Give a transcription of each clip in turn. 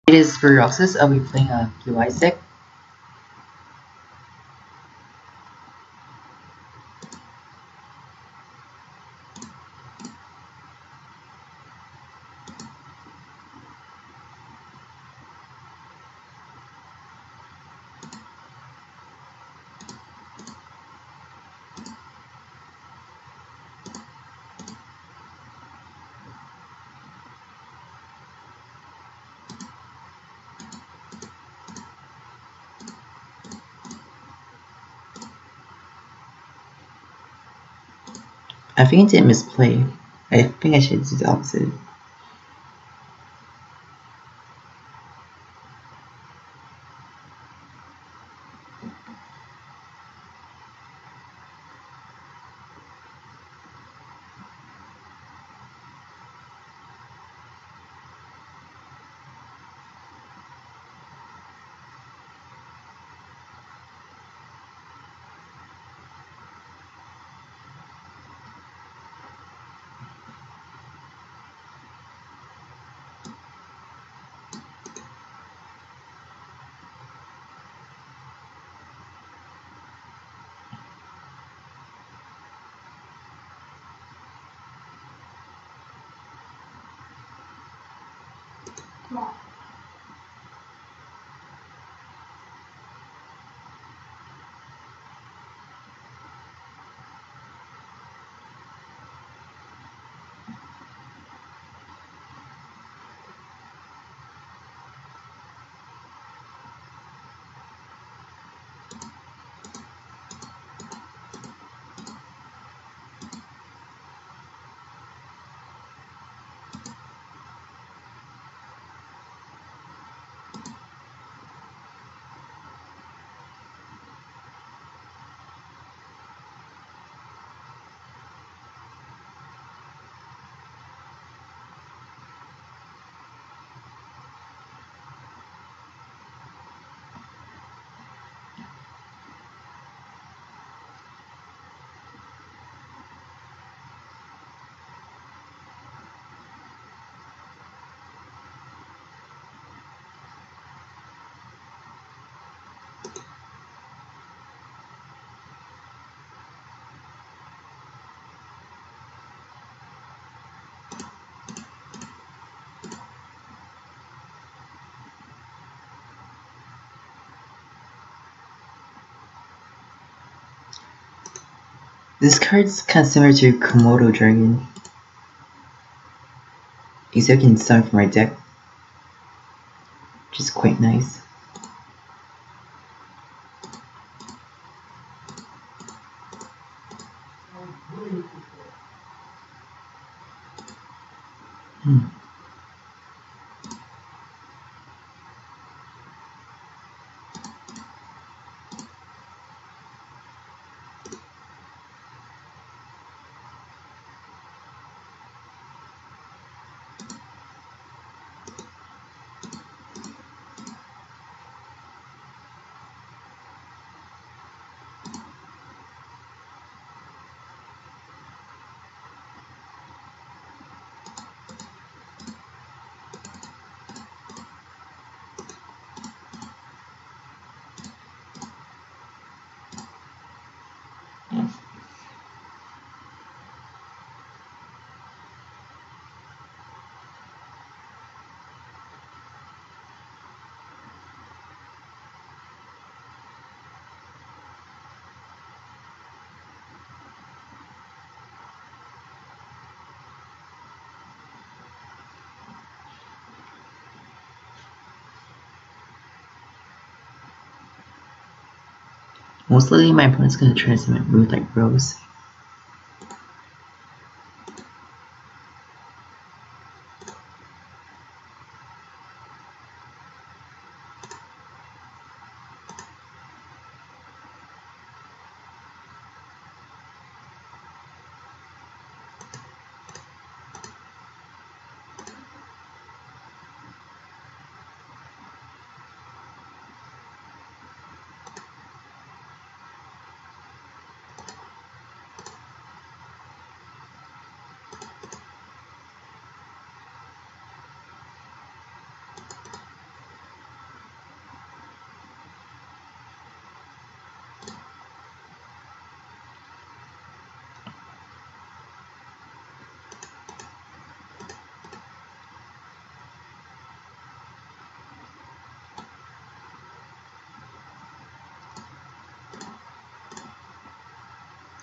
It is Percival18. I'll be playing a UI deck. I think I did misplay. I think I should do the opposite. This card's kind of similar to Komodo Dragon. Except I can summon from my deck, which is quite nice. Most likely my opponent's going to try to summon Moonlight Rose.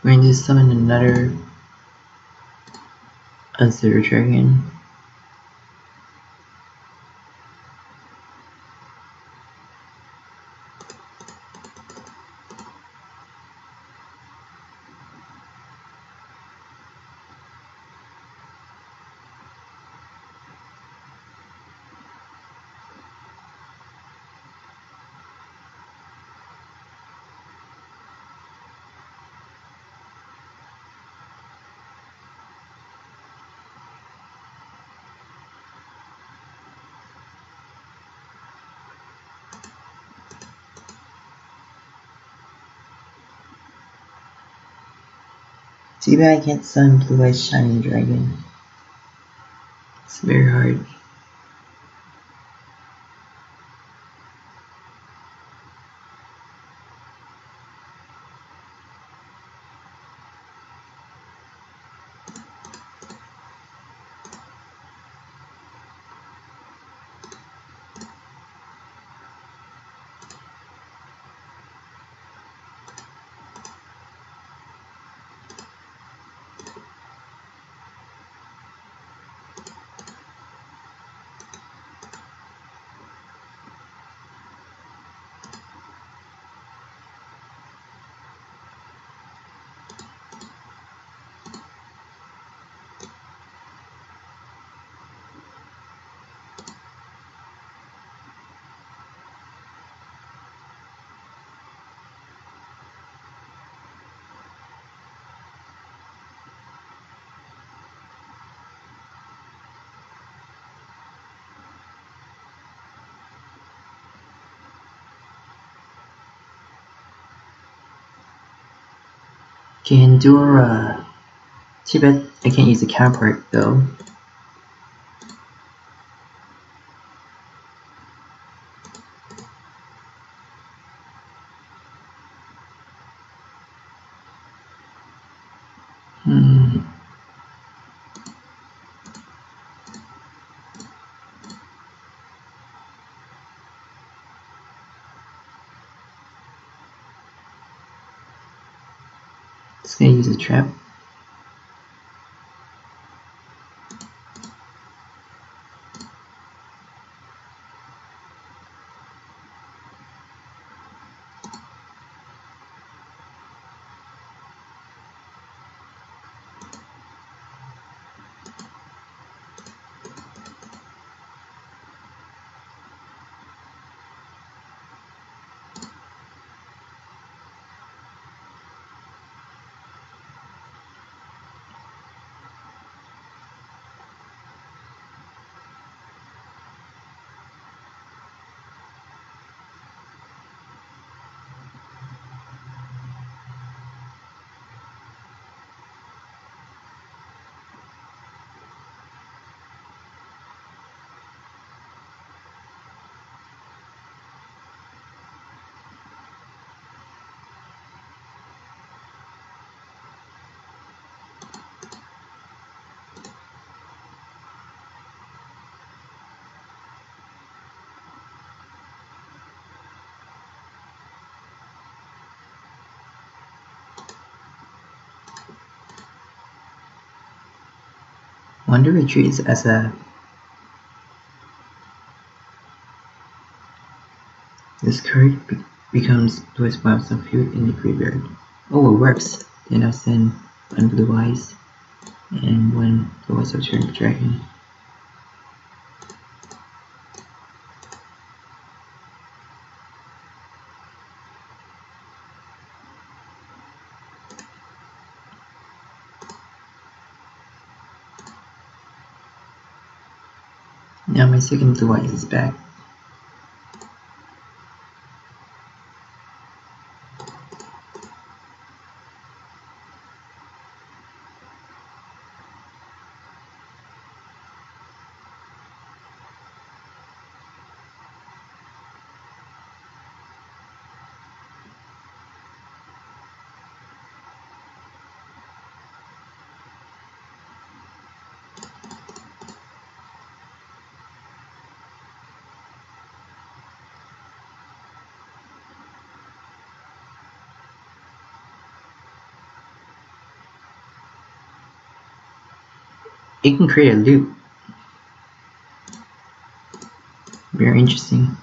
We're going to summon another Azure Dragon. Too bad I can't summon Blue Eyes Shining Dragon. It's very hard. Can Dora... Too bad I can't use the counterpart though. Just gonna use a trap. Wonder retreats as a... This card becomes Blue Eyes milestone field in the graveyard. Oh, it works! Then I'll send one Blue Eyes and one Blue Eyes Return Dragon. Now my second Blue Eyes is back. it can create a loop. Very interesting.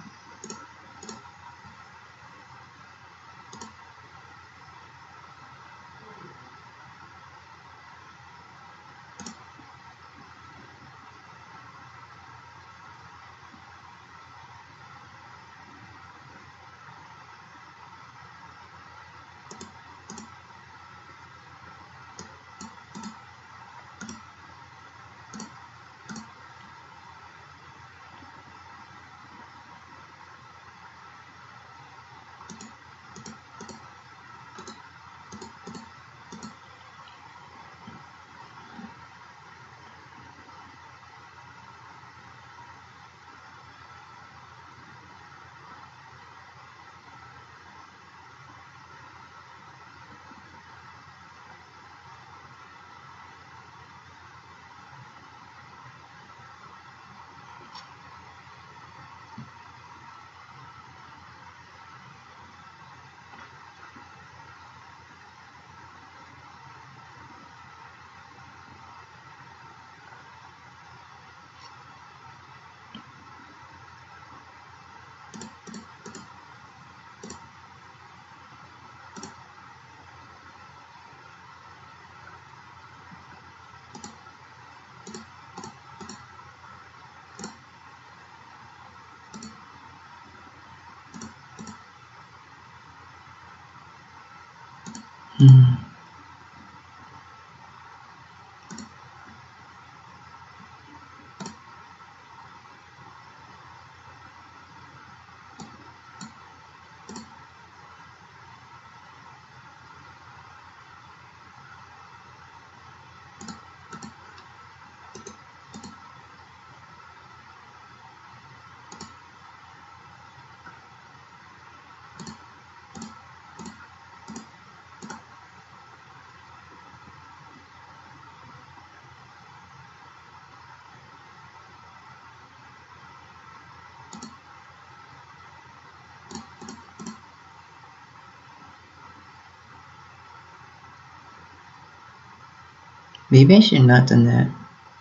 Maybe I should not have done that.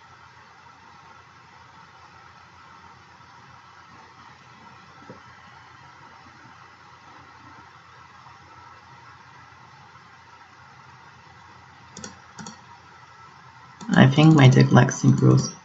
I think my deck lacks synchros.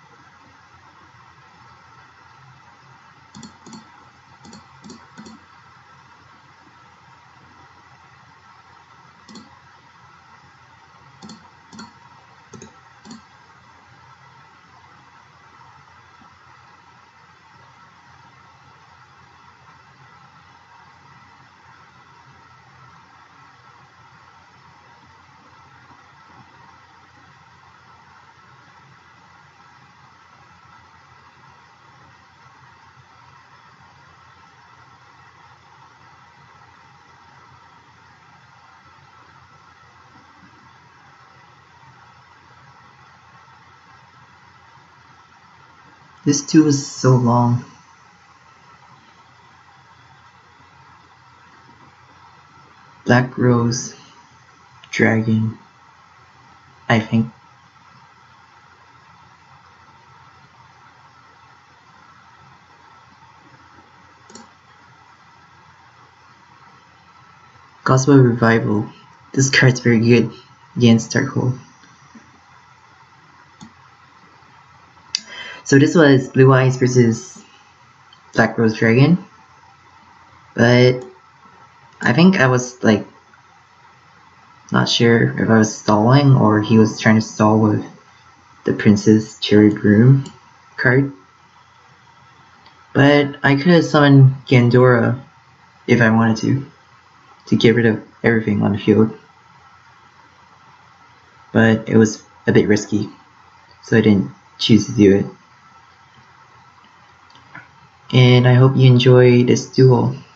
This duel is so long. Black Rose, Dragon, I think. Gospel Revival. This card's very good against Darkhold. So this was Blue Eyes versus Black Rose Dragon. But I think I was like not sure if I was stalling or he was trying to stall with the Princess Cherry Broom card. But I could have summoned Gandora if I wanted to get rid of everything on the field. But it was a bit risky, so I didn't choose to do it. And I hope you enjoy this duel.